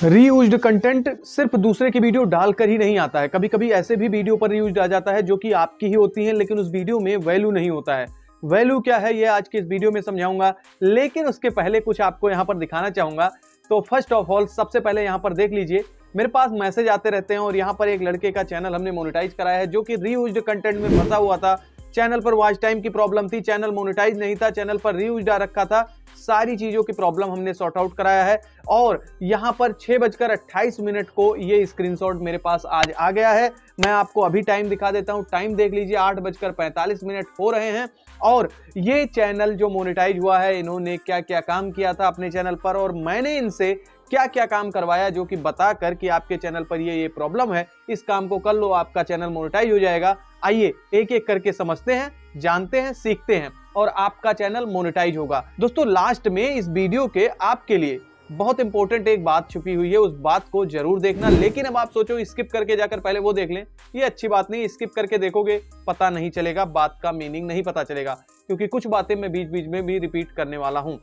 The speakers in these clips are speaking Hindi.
रीयूज्ड कंटेंट सिर्फ दूसरे की वीडियो डालकर ही नहीं आता है, कभी कभी ऐसे भी वीडियो पर रीयूज्ड आ जाता है जो कि आपकी ही होती है, लेकिन उस वीडियो में वैल्यू नहीं होता है। वैल्यू क्या है ये आज के इस वीडियो में समझाऊंगा, लेकिन उसके पहले कुछ आपको यहाँ पर दिखाना चाहूंगा। तो फर्स्ट ऑफ ऑल सबसे पहले यहाँ पर देख लीजिए, मेरे पास मैसेज आते रहते हैं और यहाँ पर एक लड़के का चैनल हमने मोनेटाइज कराया है जो कि रीयूज्ड कंटेंट में फंसा हुआ था। चैनल पर वॉच टाइम की प्रॉब्लम थी, चैनल मोनेटाइज नहीं था, चैनल पर रीयूज्ड आ रखा था। सारी चीजों की प्रॉब्लम हमने सॉर्ट आउट कराया है और यहाँ पर 6:28 को ये स्क्रीनशॉट मेरे पास आज आ गया है। मैं आपको अभी टाइम दिखा देता हूँ, टाइम देख लीजिए, 8:45 हो रहे हैं। और ये चैनल जो मोनेटाइज हुआ है, इन्होंने क्या क्या काम किया था अपने चैनल पर और मैंने इनसे क्या क्या काम करवाया जो कि बताकर कि आपके चैनल पर ये प्रॉब्लम है, इस काम को कर लो, आपका चैनल मोनेटाइज हो जाएगा। आइए एक एक करके समझते हैं, जानते हैं, सीखते हैं और आपका चैनल मोनेटाइज होगा। दोस्तों लास्ट में इस वीडियो के आपके लिए बहुत इंपॉर्टेंट एक बात छुपी हुई है, उस बात को जरूर देखना। लेकिन अब आप सोचो स्किप करके जाकर पहले वो देख लें, ये अच्छी बात नहीं। स्किप करके देखोगे पता नहीं चलेगा, बात का मीनिंग नहीं पता चलेगा, क्योंकि कुछ बातें मैं बीच बीच में भी रिपीट करने वाला हूं।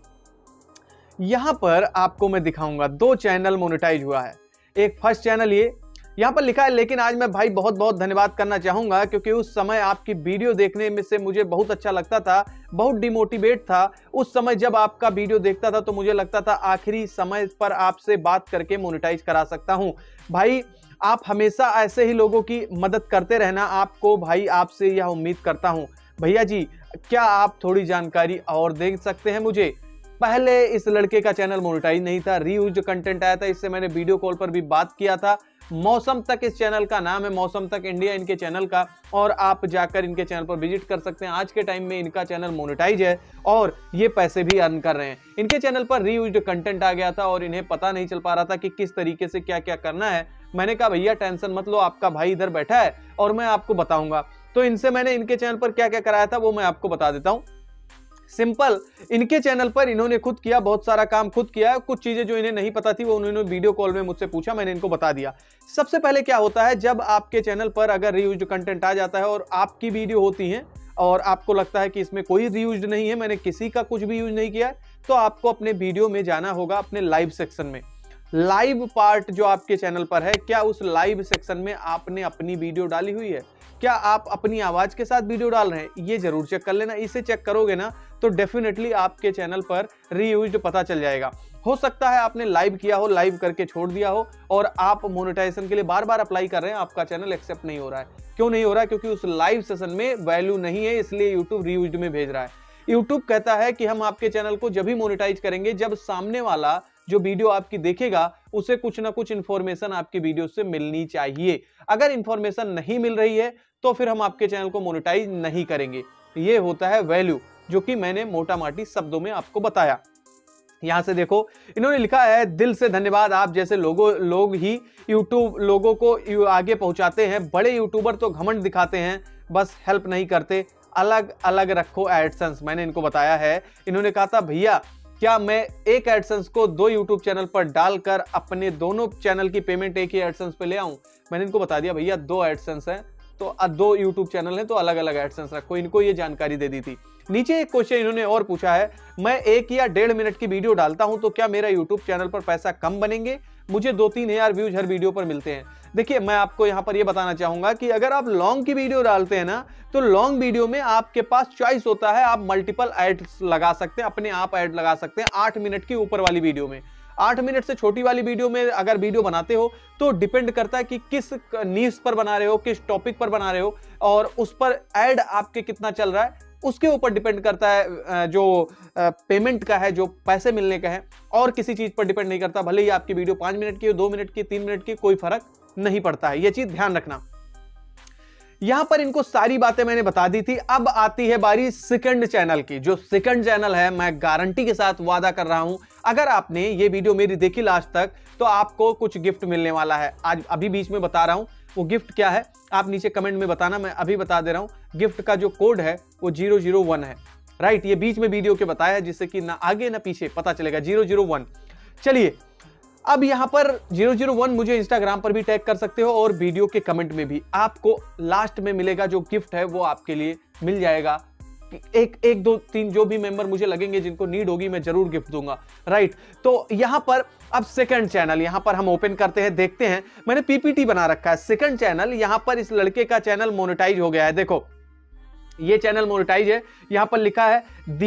यहां पर आपको मैं दिखाऊंगा 2 चैनल मोनेटाइज हुआ है। एक फर्स्ट चैनल ये यहां पर लिखा है, लेकिन आज मैं भाई बहुत बहुत धन्यवाद करना चाहूंगा, क्योंकि उस समय आपकी वीडियो देखने में से मुझे बहुत अच्छा लगता था, बहुत डिमोटिवेट था। उस समय जब आपका वीडियो देखता था तो मुझे लगता था आखिरी समय पर आपसे बात करके मोनेटाइज करा सकता हूं। भाई आप हमेशा ऐसे ही लोगों की मदद करते रहना, आपको भाई आपसे यह उम्मीद करता हूं। भैया जी क्या आप थोड़ी जानकारी और दे सकते हैं मुझे? पहले इस लड़के का चैनल मोनेटाइज नहीं था, रीयूज्ड कंटेंट आया था, इससे मैंने वीडियो कॉल पर भी बात किया था। मौसम तक इस चैनल का नाम है, मौसम तक इंडिया इनके चैनल का, और आप जाकर इनके चैनल पर विजिट कर सकते हैं। आज के टाइम में इनका चैनल मोनेटाइज है और ये पैसे भी अर्न कर रहे हैं। इनके चैनल पर रीयूज्ड कंटेंट आ गया था और इन्हें पता नहीं चल पा रहा था कि किस तरीके से क्या क्या करना है। मैंने कहा भैया टेंशन मत लो, आपका भाई इधर बैठा है और मैं आपको बताऊंगा। तो इनसे मैंने इनके चैनल पर क्या क्या कराया था वो मैं आपको बता देता हूं। सिंपल, इनके चैनल पर इन्होंने खुद किया, बहुत सारा काम खुद किया। कुछ चीजें जो इन्हें नहीं पता थी वो उन्होंने वीडियो कॉल में मुझसे पूछा, मैंने इनको बता दिया। सबसे पहले क्या होता है, जब आपके चैनल पर अगर रीयूज्ड कंटेंट आ जाता है और आपकी वीडियो होती है और आपको लगता है कि इसमें कोई रीयूज्ड नहीं है, मैंने किसी का कुछ भी यूज नहीं किया, तो आपको अपने वीडियो में जाना होगा, अपने लाइव सेक्शन में। लाइव पार्ट जो आपके चैनल पर है, क्या उस लाइव सेक्शन में आपने अपनी वीडियो डाली हुई है? क्या आप अपनी आवाज के साथ वीडियो डाल रहे हैं? ये जरूर चेक कर लेना। इसे चेक करोगे ना तो डेफिनेटली आपके चैनल पर रीयूज्ड पता चल जाएगा। हो सकता है आपने लाइव किया हो, लाइव करके छोड़ दिया हो और आप मोनेटाइजेशन के लिए बार बार अप्लाई कर रहे हैं, आपका चैनल एक्सेप्ट नहीं हो रहा है। क्यों नहीं हो रहा है? क्योंकि उस लाइव सेशन में वैल्यू नहीं है, इसलिए यूट्यूब रीयूज्ड में भेज रहा है। यूट्यूब कहता है कि हम आपके चैनल को जब भी मोनेटाइज करेंगे जब सामने वाला जो वीडियो आपकी देखेगा उसे कुछ ना कुछ इंफॉर्मेशन आपकी वीडियो से मिलनी चाहिए। अगर इंफॉर्मेशन नहीं मिल रही है तो फिर हम आपके चैनल को मोनेटाइज नहीं करेंगे। ये होता है वैल्यू, जो कि मैंने मोटा माटी शब्दों में आपको बताया। यहां से देखो, इन्होंने लिखा है, दिल से धन्यवाद, आप जैसे लोग ही यूट्यूब लोगों को आगे पहुंचाते हैं। बड़े यूट्यूबर तो घमंड दिखाते हैं, बस हेल्प नहीं करते। अलग अलग रखो एडसेंस, मैंने इनको बताया है। इन्होंने कहा था भैया क्या मैं एक एडसेंस को 2 यूट्यूब चैनल पर डालकर अपने दोनों चैनल की पेमेंट एक ही एडसेंस पे ले आऊं? मैंने इनको बता दिया भैया 2 एडसेंस हैं तो 2 यूट्यूब चैनल हैं तो अलग अलग एडसेंस रखो। इनको ये जानकारी दे दी थी। नीचे एक क्वेश्चन इन्होंने और पूछा है, मैं 1 या 1.5 मिनट की वीडियो डालता हूं तो क्या मेरा यूट्यूब चैनल पर पैसा कम बनेंगे? मुझे 2-3 हजार व्यूज हर वीडियो पर मिलते हैं। देखिए मैं आपको यहां पर यह बताना चाहूंगा कि अगर आप लॉन्ग की वीडियो डालते हैं ना, तो लॉन्ग वीडियो में आपके पास चॉइस होता है, आप मल्टीपल एड्स लगा सकते हैं, अपने आप ऐड लगा सकते हैं। 8 मिनट की ऊपर वाली वीडियो में, 8 मिनट से छोटी वाली वीडियो में अगर वीडियो बनाते हो तो डिपेंड करता है कि किस न्यूज पर बना रहे हो, किस टॉपिक पर बना रहे हो और उस पर ऐड आपके कितना चल रहा है, उसके ऊपर डिपेंड करता है जो पेमेंट का है, जो पैसे मिलने का है, और किसी चीज पर डिपेंड नहीं करता। भले ही आपकी वीडियो 5 मिनट की हो, 2 मिनट की, 3 मिनट की, कोई फर्क नहीं पड़ता है। यह चीज ध्यान रखना। यहां पर इनको सारी बातें मैंने बता दी थी। अब आती है बारी सेकंड चैनल की। जो सेकंड चैनल है, मैं गारंटी के साथ वादा कर रहा हूं, अगर आपने ये वीडियो मेरी देखी लास्ट तक तो आपको कुछ गिफ्ट मिलने वाला है। आज अभी बीच में बता रहा हूं, वो गिफ्ट क्या है आप नीचे कमेंट में बताना, मैं अभी बता दे रहा हूं। गिफ्ट का जो कोड है वो 001 है, राइट? ये बीच में वीडियो के बताया है, जिससे कि ना आगे ना पीछे पता चलेगा। 001। चलिए अब यहां पर 001 मुझे इंस्टाग्राम पर भी टैग कर सकते हो और वीडियो के कमेंट में भी। आपको लास्ट में मिलेगा जो गिफ्ट है वो आपके लिए मिल जाएगा एक दो तीन जो भी मेंबर मुझे लगेंगे जिनको नीड होगी मैं जरूर गिफ्ट दूंगा, राइट। तो यहां पर अब सेकंड चैनल यहां पर हम ओपन करते हैं, देखते हैं। मैंने पीपीटी बना रखा है। सेकंड चैनल, यहां पर इस लड़के का चैनल मोनेटाइज हो गया है। देखो ये चैनल मोनेटाइज है। यहां पर लिखा है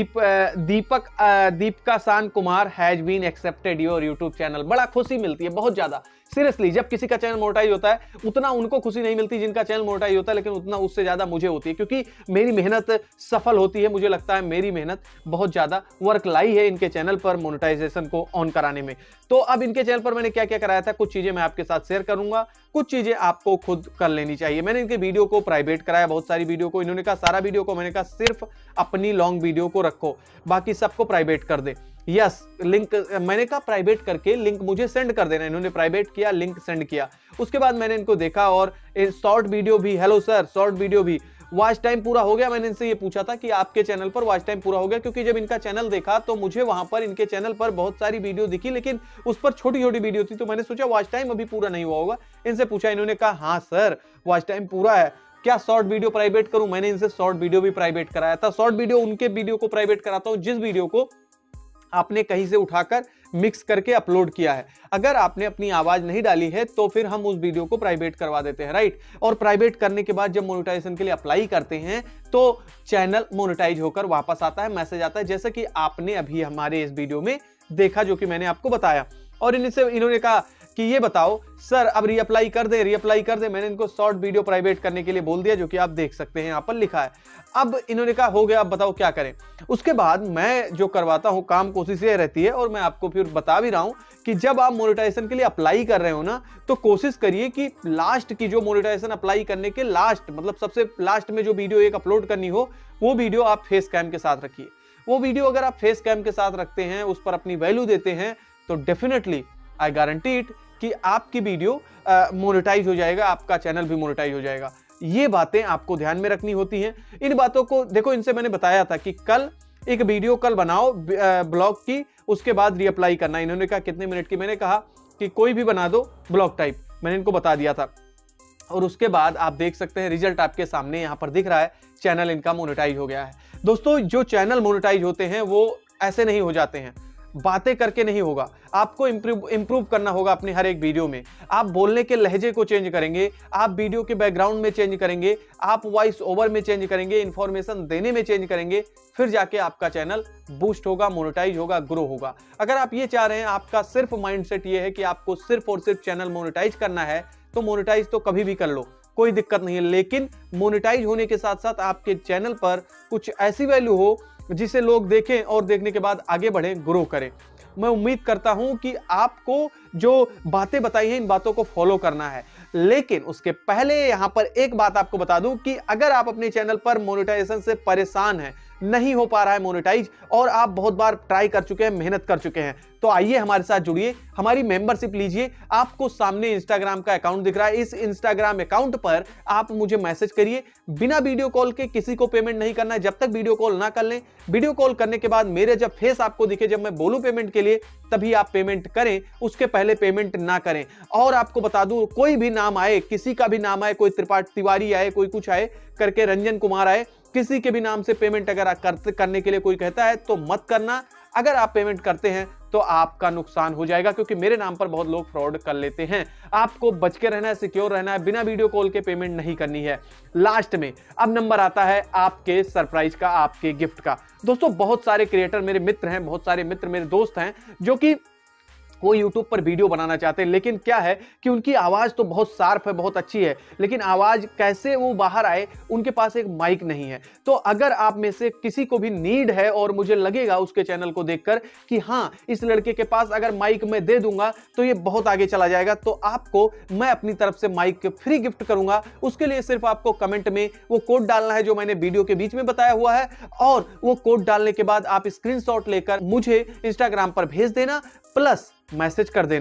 दीपिका सान Kumar has been accepted your YouTube channel. बड़ा खुशी मिलती है, बहुत ज्यादा। सीरियसली, जब किसी का चैनल मोनेटाइज होता है उतना उनको खुशी नहीं मिलती जिनका चैनल मोनेटाइज होता है, लेकिन उतना उससे ज्यादा मुझे होती है, क्योंकि मेरी मेहनत सफल होती है। मुझे लगता है मेरी मेहनत बहुत ज्यादा वर्क लाई है इनके चैनल पर मोनेटाइजेशन को ऑन कराने में। तो अब इनके चैनल पर मैंने क्या क्या कराया था, कुछ चीजें मैं आपके साथ शेयर करूंगा, कुछ चीजें आपको खुद कर लेनी चाहिए। मैंने इनके वीडियो को प्राइवेट कराया, बहुत सारी वीडियो को। इन्होंने कहा सारा वीडियो को, मैंने कहा सिर्फ अपनी लॉन्ग वीडियो को रखो, बाकी सबको प्राइवेट कर दे। यस, लिंक मैंने कहा प्राइवेट करके लिंक मुझे सेंड कर देना। इन्होंने प्राइवेट किया, लिंक सेंड किया। उसके बाद मैंने इनको देखा, और शॉर्ट वीडियो भी, हेलो सर, शॉर्ट वीडियो भी। वॉच टाइम पूरा हो गया। मैंने इनसे ये पूछा था कि आपके चैनल पर वॉच टाइम पूरा हो गया, क्योंकि जब इनका चैनल देखा तो मुझे वहां पर इनके चैनल पर बहुत सारी वीडियो दिखी, लेकिन उस पर छोटी छोटी वीडियो थी। तो मैंने सोचा वॉच टाइम अभी पूरा नहीं हुआ होगा। इनसे पूछा, इन्होंने कहा हाँ सर वॉच टाइम पूरा है, क्या शॉर्ट वीडियो प्राइवेट करूं? मैंने इनसे शॉर्ट वीडियो भी प्राइवेट कराया था। शॉर्ट वीडियो उनके वीडियो को प्राइवेट कराता हूं जिस वीडियो को आपने कहीं से उठाकर मिक्स करके अपलोड किया है। अगर आपने अपनी आवाज नहीं डाली है तो फिर हम उस वीडियो को प्राइवेट करवा देते हैं, राइट। और प्राइवेट करने के बाद जब मोनेटाइजेशन के लिए अप्लाई करते हैं तो चैनल मोनेटाइज होकर वापस आता है, मैसेज आता है, जैसे कि आपने अभी हमारे इस वीडियो में देखा, जो कि मैंने आपको बताया। और इन्होंने कहा कि ये बताओ सर अब रीअप्लाई कर दे, रीअप्लाई कर दे। मैंने इनको शॉर्ट वीडियो प्राइवेट करने के लिए बोल दिया, जो कि आप देख सकते हैं, यहाँ पर लिखा है। अब इन्होंने कहा हो गया, अब बताओ क्या करें। उसके बाद मैं जो करवाता हूं काम, कोशिश ये रहती है, और मैं आपको फिर बता भी रहा हूं कि जब आप मोनेटाइजेशन के लिए अप्लाई कर रहे हो ना, तो कोशिश करिए कि लास्ट की जो मोनेटाइजेशन अप्लाई करने के लास्ट, मतलब सबसे लास्ट में जो वीडियो एक अपलोड करनी हो, वो वीडियो आप फेस कैम के साथ रखिए। वो वीडियो अगर आप फेस कैम के साथ रखते हैं, उस पर अपनी वैल्यू देते हैं, तो डेफिनेटली आई गारंटी इट कि आपकी वीडियो मोनेटाइज हो जाएगा, आपका चैनल भी मोनेटाइज हो जाएगा। ये बातें आपको ध्यान में रखनी होती हैं। इन बातों को देखो, इनसे मैंने बताया था कि कल एक वीडियो कल बनाओ ब्लॉग की, उसके बाद रीअप्लाई करना। इन्होंने कहा कितने मिनट की, मैंने कहा कि कोई भी बना दो ब्लॉग टाइप, मैंने इनको बता दिया था। और उसके बाद आप देख सकते हैं रिजल्ट आपके सामने यहां पर दिख रहा है, चैनल इनका मोनेटाइज हो गया है। दोस्तों, जो चैनल मोनेटाइज होते हैं वो ऐसे नहीं हो जाते हैं, बातें करके नहीं होगा। आपको इंप्रूव करना होगा अपने हर एक वीडियो में। आप बोलने के लहजे को चेंज करेंगे, आप वीडियो के बैकग्राउंड में चेंज करेंगे, आप वॉइस ओवर में चेंज करेंगे, इंफॉर्मेशन देने में चेंज करेंगे, फिर जाके आपका चैनल बूस्ट होगा, मोनेटाइज होगा, ग्रो होगा। अगर आप ये चाह रहे हैं, आपका सिर्फ माइंडसेट ये है कि आपको सिर्फ और सिर्फ चैनल मोनेटाइज करना है, तो मोनेटाइज तो कभी भी कर लो, कोई दिक्कत नहीं है। लेकिन मोनेटाइज होने के साथ साथ आपके चैनल पर कुछ ऐसी वैल्यू हो जिसे लोग देखें और देखने के बाद आगे बढ़े, ग्रो करें। मैं उम्मीद करता हूं कि आपको जो बातें बताई हैं, इन बातों को फॉलो करना है। लेकिन उसके पहले यहां पर एक बात आपको बता दूं कि अगर आप अपने चैनल पर मोनेटाइजेशन से परेशान हैं, नहीं हो पा रहा है मोनेटाइज, और आप बहुत बार ट्राई कर चुके हैं, मेहनत कर चुके हैं, तो आइए हमारे साथ जुड़िए, हमारी मेंबरशिप लीजिए। आपको सामने इंस्टाग्राम का अकाउंट दिख रहा है, इस इंस्टाग्राम अकाउंट पर आप मुझे मैसेज करिए। बिना वीडियो कॉल के किसी को पेमेंट नहीं करना है, जब तक वीडियो कॉल ना कर लें। वीडियो कॉल करने के बाद मेरे जब फेस आपको दिखे, जब मैं बोलूं पेमेंट के लिए, तभी आप पेमेंट करें, उसके पहले पेमेंट ना करें। और आपको बता दूं, कोई भी नाम आए, किसी का भी नाम आए, कोई त्रिपाठी तिवारी आए, कोई कुछ आए करके, रंजन कुमार आए, किसी के भी नाम से पेमेंट अगर करने के लिए कोई कहता है तो मत करना। अगर आप पेमेंट करते हैं तो आपका नुकसान हो जाएगा, क्योंकि मेरे नाम पर बहुत लोग फ्रॉड कर लेते हैं। आपको बच के रहना है, सिक्योर रहना है, बिना वीडियो कॉल के पेमेंट नहीं करनी है। लास्ट में अब नंबर आता है आपके सरप्राइज का, आपके गिफ्ट का। दोस्तों, बहुत सारे क्रिएटर मेरे मित्र हैं, बहुत सारे मित्र मेरे दोस्त हैं जो कि वो YouTube पर वीडियो बनाना चाहते हैं, लेकिन क्या है कि उनकी आवाज तो बहुत शार्प है, बहुत अच्छी है, लेकिन आवाज कैसे वो बाहर आए, उनके पास एक माइक नहीं है। तो अगर आप में से किसी को भी नीड है और मुझे लगेगा उसके चैनल को देखकर कि हाँ, इस लड़के के पास अगर माइक मैं दे दूंगा तो ये बहुत आगे चला जाएगा, तो आपको मैं अपनी तरफ से माइक फ्री गिफ्ट करूंगा। उसके लिए सिर्फ आपको कमेंट में वो कोड डालना है जो मैंने वीडियो के बीच में बताया हुआ है, और वो कोड डालने के बाद आप स्क्रीनशॉट लेकर मुझे इंस्टाग्राम पर भेज देना, प्लस मैसेज कर देना।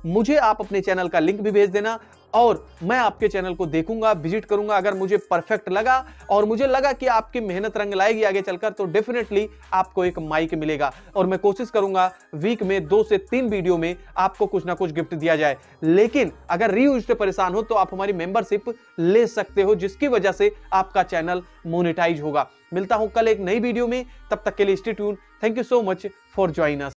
मुझे आप अपने चैनल का लिंक भी भेज देना और मैं आपके चैनल को देखूंगा, विजिट करूंगा। अगर मुझे परफेक्ट लगा और मुझे लगा कि आपकी मेहनत रंग लाएगी आगे चलकर, तो डेफिनेटली आपको एक माइक मिलेगा और मैं कोशिश करूंगा वीक में 2 से 3 वीडियो में आपको कुछ ना कुछ गिफ्ट दिया जाए। लेकिन अगर रीयूज से परेशान हो तो आप हमारी मेंबरशिप ले सकते हो, जिसकी वजह से आपका चैनल मोनेटाइज होगा। मिलता हूं कल एक नई वीडियो में, तब तक के लिए stay tuned. Thank you so much for joining us.